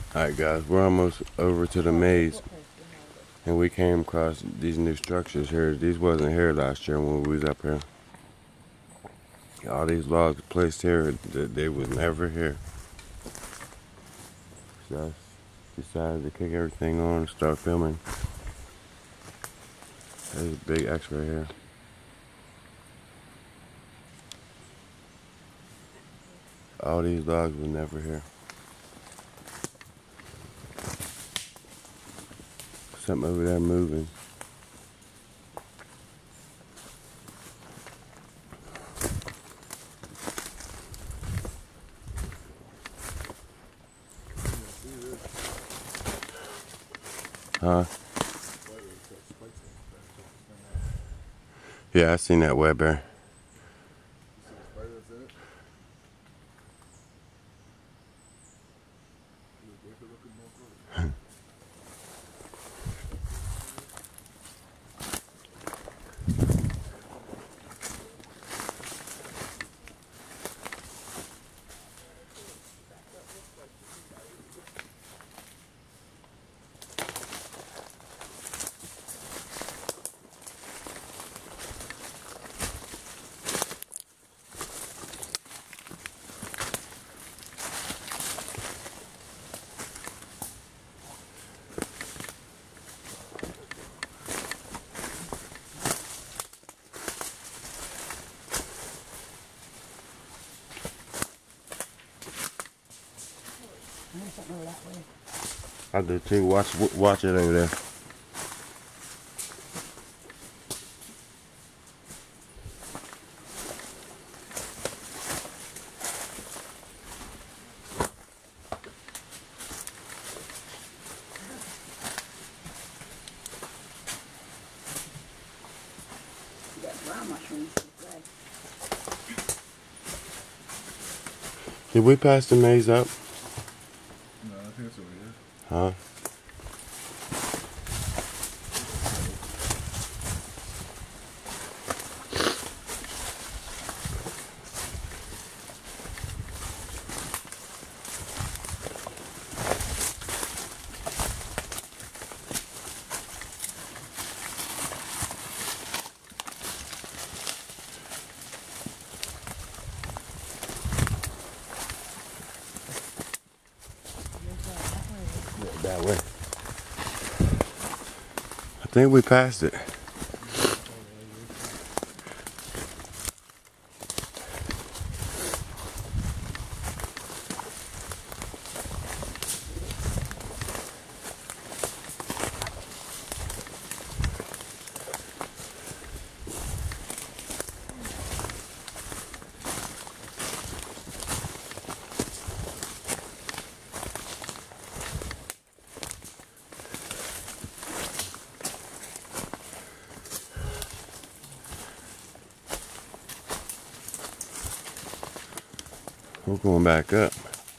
Alright guys, we're almost over to the maze, and we came across these new structures here. These wasn't here last year when we was up here. All these logs placed here, they was never here. So I decided to kick everything on and start filming. There's a big X right here. All these logs were never here. Something over there moving. Huh? Yeah, I seen that web there. I do too. Watch it over there. Did we pass the maze up? No, I think it's over here. Huh? That way. I think we passed it. We're going back up.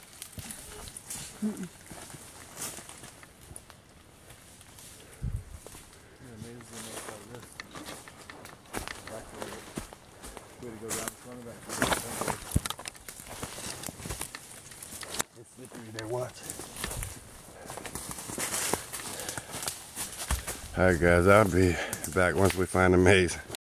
It's slippery there, watch. Alright guys, I'll be back once we find the maze.